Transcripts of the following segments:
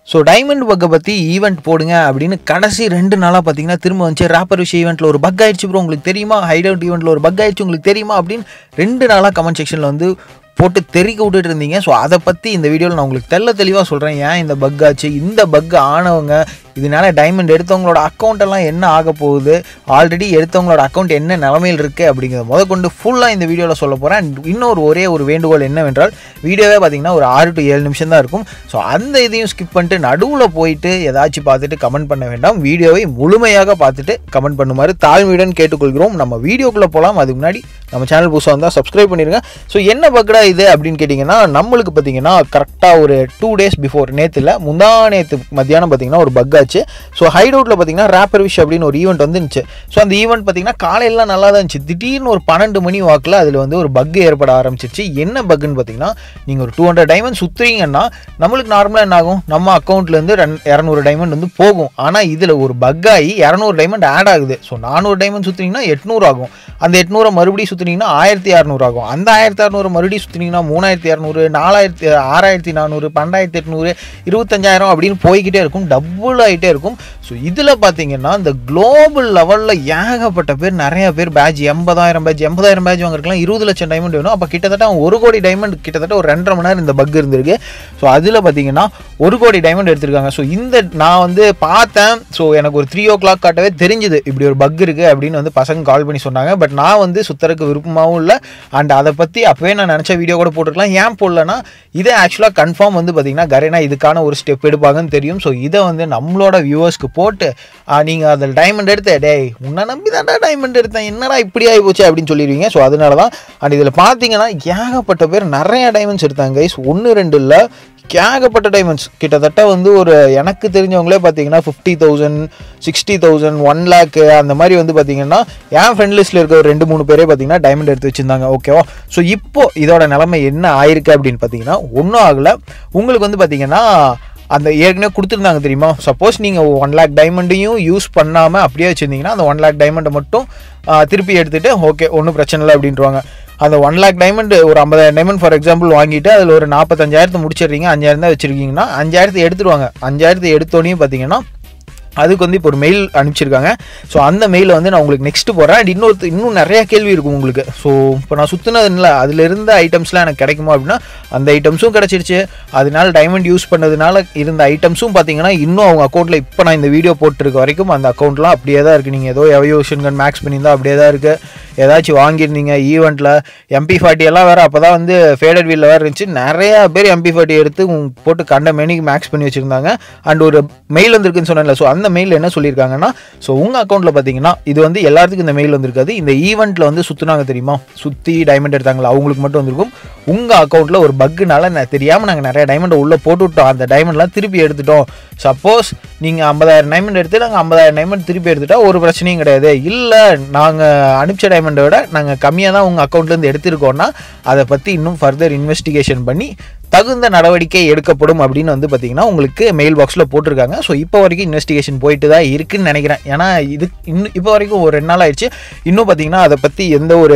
So diamond பக்கை பற்றி event போடுங்க அப்படின்னு கடைசி 2 நாளாக பார்த்தீங்கன்னா திரும்ப வந்து ரேப்பர் விஷயம் ஈவெண்ட்டில் ஒரு பக் ஆயிடுச்சு ப்ரோ உங்களுக்கு தெரியுமா, ஹைட் அவுட் ஈவெண்ட்டில் ஒரு பக் ஆயிடுச்சு உங்களுக்கு தெரியுமா அப்படின்னு 2 நாளாக கமெண்ட் செக்ஷனில் வந்து போட்டு தெறிக்க விட்டுட்டு இருந்தீங்க. ஸோ அதை பற்றி இந்த வீடியோவில் நான் உங்களுக்கு தெளிவாக சொல்கிறேன். ஏன் இந்த பக் ஆச்சு, இந்த பக் ஆனவங்க இதனால டைமண்ட் எடுத்தவங்களோட அக்கௌண்ட்டெல்லாம் என்ன ஆக போகுது, ஆல்ரெடி எடுத்தவங்களோட அக்கௌண்ட் என்ன நிலமையில் இருக்குது அப்படிங்கிறத முதற்கொண்டு ஃபுல்லாக இந்த வீடியோவில் சொல்ல போகிறேன். இன்னொரு ஒரே ஒரு வேண்டுகோள் என்னவென்றால், வீடியோவே பார்த்தீங்கன்னா ஒரு 6 to 7 நிமிஷம் தான் இருக்கும். ஸோ அந்த இதையும் ஸ்கிப் பண்ணிட்டு நடுவில் போயிட்டு ஏதாச்சும் பார்த்துட்டு கமெண்ட் பண்ண வேண்டாம். வீடியோவை முழுமையாக பார்த்துட்டு கமெண்ட் பண்ணுமாறு தாழ்மையுடன் கேட்டுக்கொள்கிறோம். நம்ம வீடியோக்குள்ளே போகலாம். அதுக்கு முன்னாடி நம்ம சேனல் புதுசாக வந்தால் சப்ஸ்கிரைப் பண்ணிடுங்க. ஸோ என்ன பக்கடா இது அப்படின்னு கேட்டிங்கன்னா, நம்மளுக்கு பார்த்தீங்கன்னா கரெக்டாக ஒரு 2 days பிஃபோர், நேற்றுல நேற்று மத்தியானம் பார்த்தீங்கன்னா ஒரு பக் ஆச்சு. ஸோ ஹைட் அவுட்டில் பார்த்தீங்கன்னா ரேப்பர் விஷ் அப்படின்னு ஒரு ஈவெண்ட் வந்துருந்துச்சு. ஸோ அந்த ஈவெண்ட் பார்த்தீங்கன்னா காலையெல்லாம் நல்லா தான் இருந்துச்சு. திடீர்னு ஒரு 12 மணி வாக்கில் அதில் வந்து ஒரு பக் ஏற்பட ஆரம்பிச்சிச்சு. என்ன பக்குன்னு பார்த்தீங்கன்னா, நீங்கள் ஒரு 200 டைமண்ட் சுற்றுறீங்கன்னா நம்மளுக்கு நார்மலாக என்ன ஆகும், நம்ம அக்கௌண்ட்லேருந்து 200 டைமண்ட் வந்து போகும். ஆனால் இதில் ஒரு பக் ஆகி 200 டைமண்ட் ஆட் ஆகுது. ஸோ 400 டைமண்ட் சுற்றுனீங்கன்னா 800 ஆகும். அந்த 800 மறுபடியும் சுற்றுனீங்கன்னா 1600 ஆகும். அந்த 1600 மறுபடியும் சுற்றுனீங்கன்னா 3200, 4000, 6400, 12800, 25000 அப்படின்னு போய்கிட்டே இருக்கும். டபுள் ஆகிட்டே இருக்கும். ஸோ இதில் பார்த்தீங்கன்னா இந்த குளோபல் லெவலில் ஏகப்பட்ட பேர், நிறைய பேர் பேட்ச் 80,000 பேட்ச் வாங்குறதுலாம் 20 லட்சம் டைமண்ட் வேணும். அப்போ கிட்டத்தட்ட 1 கோடி டைமண்ட், கிட்டத்தட்ட ஒரு 2.5 மணி நேரம் இந்த பக் இருந்திருக்கு. ஸோ அதில் பார்த்தீங்கன்னா 1 கோடி டைமண்ட் எடுத்திருக்காங்க. ஸோ இந்த நான் வந்து பார்த்தேன். ஸோ எனக்கு ஒரு 3 o'clock காட்டவே தெரிஞ்சுது இப்படி ஒரு பக் இருக்குது அப்படின்னு வந்து பசங்க கால் பண்ணி சொன்னாங்க. பட் நான் வந்து சுத்தருக்கு விருப்பமாகவும் இல்லை. அண்ட் அதை பற்றி அப்போவே நான் நினச்ச வீடியோ கூட போட்டுருக்கலாம். ஏன் போடலன்னா, இதை ஆக்சுவலாக கன்ஃபார்ம் வந்து பார்த்தீங்கன்னா கரேனா இதுக்கான ஒரு ஸ்டெப் எடுப்பாங்கன்னு தெரியும். ஸோ இதை வந்து நம்மளோட வியூவர்ஸ்க்கு போட்டு நீங்கள் அதில் டைமண்ட் எடுத்து, டேய் உன்னை நம்பி தான்டா டைமண்ட் எடுத்தேன், என்னடா இப்படி ஆகி போச்சு அப்படின்னு சொல்லிடுவீங்க. ஸோ அதனால தான். அண்ட் இதில் பார்த்தீங்கன்னா ஏகப்பட்ட பேர் நிறைய டைமண்ட்ஸ் எடுத்தாங்க கைஸ். 1 2 இல்லை, ஏகப்பட்ட டைமண்ட்ஸ். கிட்டத்தட்ட வந்து ஒரு எனக்கு தெரிஞ்சவங்களே பார்த்தீங்கன்னா 50,000, 60,000, 1 lakh அந்த மாதிரி வந்து பார்த்தீங்கன்னா என் ஃப்ரெண்ட் லிஸ்ட்டில் இருக்க ஒரு 2-3 பேரே பார்த்தீங்கன்னா டைமண்ட் எடுத்து வச்சுருந்தாங்க. ஓகேவா. ஸோ இப்போது இதோட நிலைமை என்ன ஆயிருக்கு அப்படின்னு பார்த்தீங்கன்னா, ஒன்றும் ஆகலை. உங்களுக்கு வந்து பார்த்தீங்கன்னா அந்த ஏற்கனவே கொடுத்துருந்தாங்க தெரியுமா, சப்போஸ் நீங்கள் 1 lakh டைமண்டையும் யூஸ் பண்ணாமல் அப்படியே வச்சுருந்தீங்கன்னா அந்த 1 lakh டைமண்டை மட்டும் திருப்பி எடுத்துகிட்டு ஓகே ஒன்றும் பிரச்சனை இல்லை அப்படின்ட்டுருவாங்க. அந்த 1 lakh டைமண்ட் ஒரு 50,000 டைமண்ட் ஃபார் எக்ஸாம்பிள் வாங்கிட்டு அதில் ஒரு 45,000 முடிச்சிடுறீங்க, 5,000 தான் வச்சுருக்கீங்கன்னா 5,000 எடுத்துருவாங்க. 5,000 எடுத்தோன்னே பார்த்தீங்கன்னா அதுக்கு வந்து இப்போ ஒரு மெயில் அனுப்பிச்சிருக்காங்க. ஸோ அந்த மெயிலை வந்து நான் உங்களுக்கு நெக்ஸ்ட்டு போடுறேன். அண்ட் இன்னும் நிறையா கேள்வி இருக்கும் உங்களுக்கு. ஸோ இப்போ நான் சுற்றினதுல அதில் இருந்த ஐட்டம்ஸ்லாம் எனக்கு கிடைக்குமா அப்படின்னா, அந்த ஐட்டம்ஸும் கிடச்சிருச்சு. அதனால டைமண்ட் யூஸ் பண்ணதுனால இருந்த ஐட்டம்ஸும் பார்த்தீங்கன்னா இன்னும் அவங்க அக்கௌண்ட்டில் இப்போ நான் இந்த வீடியோ போட்டிருக்க வரைக்கும் அந்த அக்கௌண்ட்லாம் அப்படியே தான் இருக்குது. நீங்கள் ஏதோ எவல்யூஷன் கன் மேக்ஸ் பண்ணியிருந்தால் அப்படியே தான் இருக்குது. ஏதாச்சும் வாங்கியிருந்தீங்க ஈவெண்ட்டில் MP40 எல்லாம் வேறு அப்போ தான் வந்து ஃபேடட் வீலில் வேறு இருந்துச்சு. நிறையா பேர் MP40 எடுத்து போட்டு கண்ட மேனிக்கு மேக்ஸ் பண்ணி வச்சுருந்தாங்க. அண்ட் ஒரு மெயில் வந்துருக்குன்னு சொன்னேன்ல. ஸோ அந்த மெயில் என்ன சொல்லியிருக்காங்கன்னா, ஸோ உங்கள் அக்கௌண்ட்டில் பார்த்தீங்கன்னா இது வந்து எல்லாத்துக்கும் இந்த மெயில் வந்திருக்காது. இந்த ஈவெண்ட்டில் வந்து சுற்றுனாங்க தெரியுமா, சுற்றி டைமண்ட் எடுத்தாங்களா, அவங்களுக்கு மட்டும் வந்திருக்கும். உங்கள் அக்கௌண்ட்டில் ஒரு பக்குனால தெரியாமல் நாங்கள் நிறைய டைமண்டை உள்ளே போட்டு விட்டோம். அந்த டைமண்ட்லாம் திருப்பி எடுத்துட்டோம். சப்போஸ் நீங்கள் 50,000 டைமண்ட் எடுத்து நாங்கள் 50,000 டைமண்ட் திருப்பி எடுத்துட்டா ஒரு பிரச்சனையும் கிடையாது. இல்லை நாங்கள் அனுப்பிச்ச டைமண்டை விட நாங்கள் கம்மியாக தான் உங்கள் அக்கௌண்ட்லேருந்து எடுத்துருக்கோன்னா அதை பற்றி இன்னும் ஃபர்தர் இன்வெஸ்டிகேஷன் பண்ணி தகுந்த நடவடிக்கை எடுக்கப்படும் அப்படின்னு வந்து பார்த்தீங்கன்னா உங்களுக்கு மெயில் பாக்ஸில் போட்டிருக்காங்க. ஸோ இப்போ வரைக்கும் இன்வெஸ்டிகேஷன் போயிட்டு தான் இருக்குதுன்னு நினைக்கிறேன். ஏன்னா இது இன்னும் இப்போ வரைக்கும் ஒரு 2 நாள் ஆயிடுச்சு. இன்னும் பார்த்தீங்கன்னா அதை பற்றி எந்த ஒரு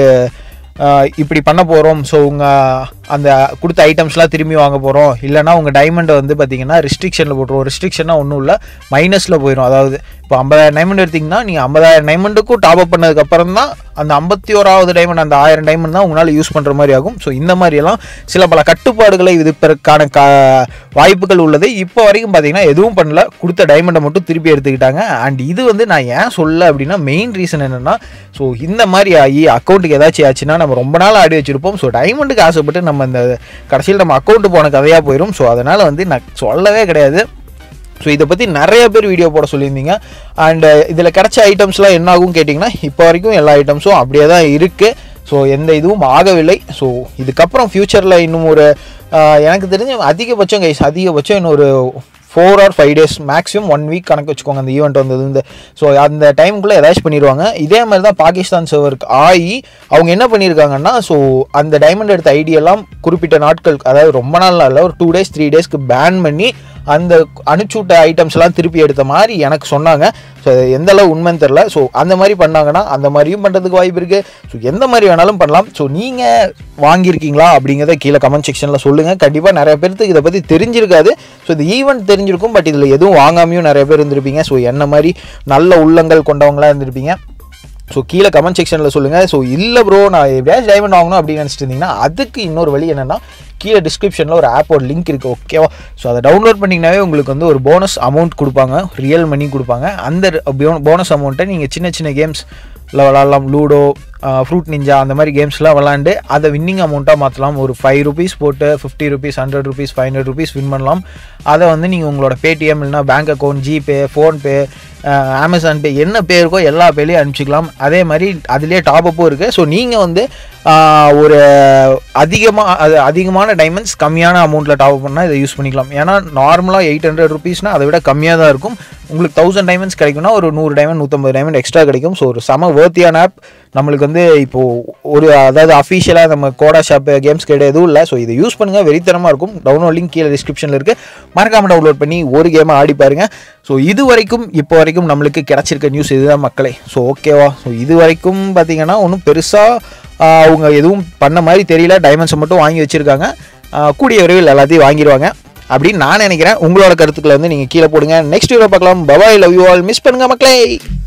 இப்படி பண்ண போகிறோம், ஸோ உங்கள் அந்த கொடுத்த ஐட்டம்ஸ்லாம் திரும்பி வாங்க போகிறோம், இல்லைனா உங்கள் டைமண்டை வந்து பார்த்தீங்கன்னா ரெஸ்ட்ரிக்ஷனில் போட்டுருவோம். ரெஸ்ட்ரிக்ஷனாக ஒன்றும் இல்லை, மைனஸில் போயிடும். அதாவது இப்போ 50,000 டைமண்ட் எடுத்திங்கன்னா நீங்கள் 50,000 டைமண்டுக்கும் டாப் அப் பண்ணதுக்கப்புறம் தான் அந்த 51வது டைமண்ட், அந்த 1000 டைமண்ட் தான் உங்களால் யூஸ் பண்ணுற மாதிரி ஆகும். ஸோ இந்த மாதிரியெல்லாம் சில பல கட்டுப்பாடுகளை விதிப்பதற்கான வாய்ப்புகள் உள்ளது. இப்போ வரைக்கும் பார்த்தீங்கன்னா எதுவும் பண்ணல, கொடுத்த டைமண்டை மட்டும் திருப்பி எடுத்துக்கிட்டாங்க. அண்ட் இது வந்து நான் ஏன் சொல்ல அப்படின்னா, மெயின் ரீசன் என்னென்னா, ஸோ இந்த மாதிரி ஆகி அக்கௌண்ட்டுக்கு ஏதாச்சும் ஆச்சுன்னா நம்ம ரொம்ப நாள் ஆடி வச்சுருப்போம். ஸோ டைமண்டுக்கு ஆசைப்பட்டு நம்ம இந்த கடைசியில் நம்ம அக்கௌண்ட்டு போன கதையாக போயிடும். ஸோ அதனால் வந்து நான் சொல்லவே கிடையாது. ஸோ இதை பற்றி நிறைய பேர் வீடியோ போட சொல்லியிருந்தீங்க. அண்டு இதில் கிடச்ச ஐட்டம்ஸ்லாம் என்ன ஆகும் கேட்டிங்கன்னா, இப்போ வரைக்கும் எல்லா ஐட்டம்ஸும் அப்படியே தான் இருக்குது. ஸோ எந்த இதுவும் ஆகவில்லை. ஸோ இதுக்கப்புறம் ஃப்யூச்சரில் இன்னும் ஒரு எனக்கு தெரிஞ்ச அதிகபட்சம் இன்னும் ஒரு 4 or 5 days, மேக்ஸிமம் 1 week கணக்கு வச்சுக்கோங்க அந்த ஈவெண்ட் வந்தது. ஸோ அந்த டைமுக்குள்ளே ஏதாச்சும் பண்ணிடுவாங்க. இதே மாதிரி தான் பாகிஸ்தான் சர்வருக்கு ஆகி அவங்க என்ன பண்ணியிருக்காங்கன்னா, ஸோ அந்த டைமண்ட் எடுத்த ஐடியெல்லாம் குறிப்பிட்ட நாட்கள், அதாவது ரொம்ப நாள் இல்லை, ஒரு 2 days 3 daysக்கு பேன் பண்ணி அந்த அனுப்பிச்சுட்ட ஐட்டம்ஸ்லாம் திருப்பி எடுத்த மாதிரி எனக்கு சொன்னாங்க. ஸோ எந்த அளவு உண்மைன்னு தெரில. ஸோ அந்த மாதிரி பண்ணாங்கன்னா அந்த மாதிரியும் பண்ணுறதுக்கு வாய்ப்பு இருக்குது. ஸோ எந்த மாதிரி வேணாலும் பண்ணலாம். ஸோ நீங்கள் வாங்கியிருக்கீங்களா அப்படிங்கிறத கீழே கமெண்ட் செக்ஷனில் சொல்லுங்கள். கண்டிப்பாக நிறைய பேருக்கு இதை பற்றி தெரிஞ்சிருக்காது. ஸோ இந்த ஈவெண்ட் தெரிஞ்சிருக்கும், பட் இதில் எதுவும் வாங்காமையும் நிறைய பேர் இருந்திருப்பீங்க. ஸோ என்ன மாதிரி நல்ல உள்ளங்கள் கொண்டவங்களாக இருந்திருப்பீங்க. ஸோ கீழே கமெண்ட் செக்ஷனில் சொல்லுங்கள். ஸோ இல்லை ப்ரோ நான் எப்படியாச்சும் டைமண்ட் வாங்கணும் அப்படின்னு நினச்சிட்டு இருந்தீங்கன்னா அதுக்கு இன்னொரு வழி என்னென்னா, கீழே டிஸ்கிரிப்ஷனில் ஒரு ஆப்போட லிங்க் இருக்குது, ஓகேவா? ஸோ அதை டவுன்லோட் பண்ணிங்கனாவே உங்களுக்கு வந்து ஒரு போனஸ் அமௌண்ட் கொடுப்பாங்க, ரியல் மணி கொடுப்பாங்க. அந்த போனஸ் அமௌண்ட்டை நீங்கள் சின்ன சின்ன கேம்ஸில் விளாட்லாம். லூடோ, ஃப்ரூட் நிஞ்சா அந்த மாதிரி கேம்ஸ்லாம் விளாண்டு அதை வின்னிங் அமௌண்ட்டாக மாற்றலாம். ஒரு 5 rupees போட்டு 50 rupees 100 rupees 500 rupees வின் பண்ணலாம். அதை வந்து நீங்கள் உங்களோட பேடிஎம் இல்லைனா bank account, GPay, PhonePe, Amazon Pay, என்ன பே இருக்கோ எல்லா பேலையும் அனுப்பிச்சிக்கலாம். அதே மாதிரி அதுலேயே டாப்அப்பும் இருக்குது. ஸோ நீங்கள் வந்து ஒரு அதிகமான டைமண்ட்ஸ் கம்மியான அமௌண்ட்டில் டாப்அப் பண்ணால் இதை யூஸ் பண்ணிக்கலாம். ஏன்னா நார்மலாக 800 rupeesனால் அதை விட கம்மியாக தான் இருக்கும். உங்களுக்கு 1000 டைமண்ட்ஸ் கிடைக்கும்னா ஒரு 100 டைமண்ட் 150 டைமண்ட் எக்ஸ்ட்ரா கிடைக்கும். ஸோ ஒரு செம வேர்த்தியான ஆப். நம்மளுக்கு வந்து இப்போது அதாவது அஃபிஷியலாக நம்ம கோடா ஷாப்பு, கேம்ஸ் கிடையாது, எதுவும் இல்லை. ஸோ இதை யூஸ் பண்ணுங்கள், வெறித்தனமாக இருக்கும். டவுன்லோட் லிங்க் கீழே டிஸ்கிரிப்ஷனில் இருக்குது. மறக்காமல் டவுன்லோட் பண்ணி ஒரு கேமை ஆடி பாருங்கள். ஸோ இப்போ வரைக்கும் நம்மளுக்கு கிடச்சிருக்க நியூஸ் இதுதான் மக்களே. ஸோ ஓகேவா? ஸோ இது வரைக்கும் பார்த்தீங்கன்னா ஒன்றும் பெருசாக அவங்க எதுவும் பண்ண மாதிரி தெரியல. டைமண்ட்ஸை மட்டும் வாங்கி வச்சுருக்காங்க. கூடிய விரைவில் எல்லாத்தையும் வாங்கிடுவாங்க அப்படின்னு நான் நினைக்கிறேன். உங்களோட கருத்துக்களை வந்து நீங்கள் கீழே போடுங்க. நெக்ஸ்ட் வீடியோ பார்க்கலாம். Bye bye, love you all. Miss பண்ணுங்கள் மக்களே.